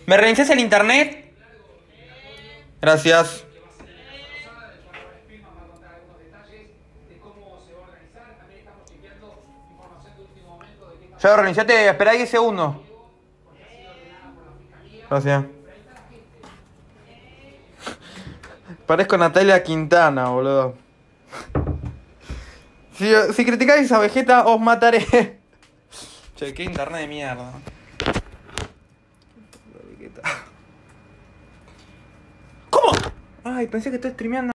¿Me reinicias el internet? Gracias. Ya reiniciate, esperá 10 segundos. Gracias. Parezco Natalia Quintana, boludo. Si criticáis a Vegeta, os mataré. Che, qué internet de mierda. ¿Cómo? Ay, pensé que estoy streameando.